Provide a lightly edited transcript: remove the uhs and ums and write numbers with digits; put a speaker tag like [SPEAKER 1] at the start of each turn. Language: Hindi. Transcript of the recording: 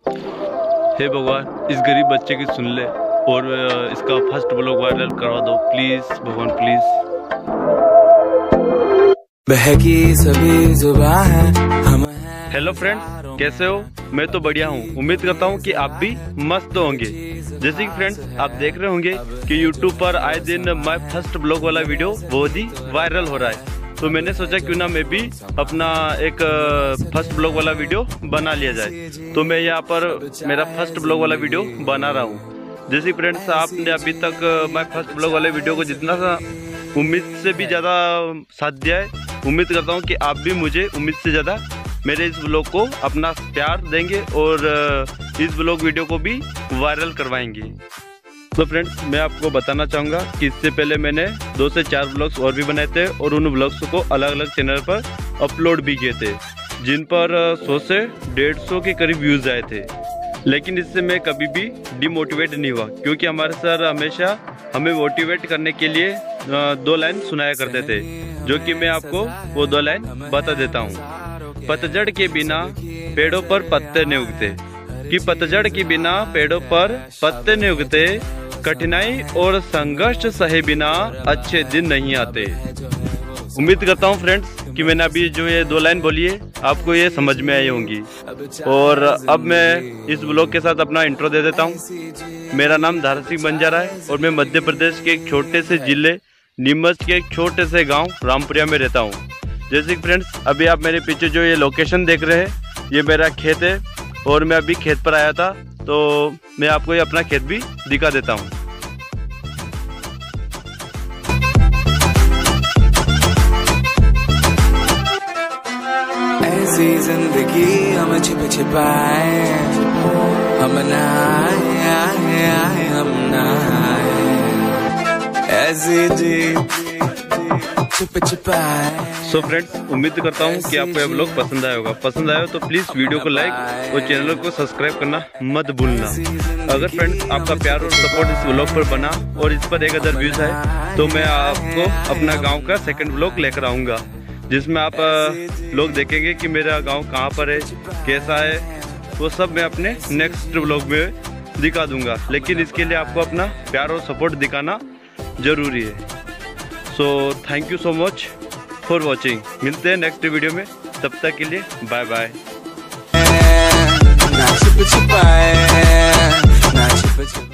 [SPEAKER 1] हे भगवान, इस गरीब बच्चे की सुन ले और इसका फर्स्ट ब्लॉग वायरल करवा दो प्लीज भगवान, प्लीज।
[SPEAKER 2] बहकी सभी जुबां है हम।
[SPEAKER 1] हेलो फ्रेंड्स, कैसे हो? मैं तो बढ़िया हूँ। उम्मीद करता हूँ कि आप भी मस्त होंगे। जैसे कि फ्रेंड्स आप देख रहे होंगे कि यूट्यूब पर आए दिन माय फर्स्ट ब्लॉग वाला वीडियो बहुत ही वायरल हो रहा है, तो मैंने सोचा क्यों ना मैं भी अपना एक फर्स्ट ब्लॉग वाला वीडियो बना लिया जाए। तो मैं यहाँ पर मेरा फर्स्ट ब्लॉग वाला वीडियो बना रहा हूँ। जैसे फ्रेंड्स आपने अभी तक माय फर्स्ट ब्लॉग वाले वीडियो को जितना सा उम्मीद से भी ज़्यादा साथ दिया है, उम्मीद करता हूँ कि आप भी मुझे उम्मीद से ज़्यादा मेरे इस ब्लॉग को अपना प्यार देंगे और इस ब्लॉग वीडियो को भी वायरल करवाएंगे। तो फ्रेंड्स मैं आपको बताना चाहूँगा कि इससे पहले मैंने 2 से 4 ब्लॉग्स और भी बनाए थे और उन ब्लॉग्स को अलग अलग चैनल पर अपलोड भी किए थे, जिन पर 100 से 150 के करीब व्यूज़ आए थे। लेकिन इससे मैं कभी भी डिमोटिवेट नहीं हुआ, क्योंकि हमारे सर हमेशा हमें मोटिवेट करने के लिए 2 लाइन सुनाया करते थे, जो कि मैं आपको वो 2 लाइन बता देता हूँ। पतझड़ के बिना पेड़ों पर पत्ते नहीं उगते, कि पतझड़ के बिना पेड़ों पर पत्ते नहीं उगते, कठिनाई और संघर्ष सहे बिना अच्छे दिन नहीं आते। उम्मीद करता हूँ फ्रेंड्स कि मैंने अभी जो ये 2 लाइन बोली है आपको ये समझ में आई होंगी। और अब मैं इस ब्लॉग के साथ अपना इंट्रो दे देता हूँ। मेरा नाम धारा सिंह बंजारा है और मैं मध्य प्रदेश के एक छोटे से जिले नीमच के एक छोटे से गांव रामपुरिया में रहता हूँ। जैसे कि फ्रेंड्स अभी आप मेरे पीछे जो ये लोकेशन देख रहे हैं, ये मेरा खेत है और मैं अभी खेत पर आया था, तो मैं आपको ये अपना खेत भी दिखा देता हूँ।
[SPEAKER 2] ऐसी जिंदगी हम छिप छिपाए, हम आए हम ऐसी जी छिप छिपाए।
[SPEAKER 1] सो फ्रेंड्स उम्मीद करता हूँ कि आपको यह ब्लॉग पसंद आया होगा। पसंद आया हो तो प्लीज वीडियो को लाइक और चैनल को सब्सक्राइब करना मत भूलना। अगर फ्रेंड्स आपका प्यार और सपोर्ट इस ब्लॉग पर बना और इस पर 1000 व्यूज है, तो मैं आपको अपना गांव का सेकंड ब्लॉग लेकर आऊँगा, जिसमें आप लोग देखेंगे कि मेरा गाँव कहाँ पर है, कैसा है, वो सब मैं अपने नेक्स्ट ब्लॉग में दिखा दूंगा। लेकिन इसके लिए आपको अपना प्यार और सपोर्ट दिखाना जरूरी है। So thank you so much for watching. मिलते हैं नेक्स्ट वीडियो में, तब तक के लिए बाय बाय।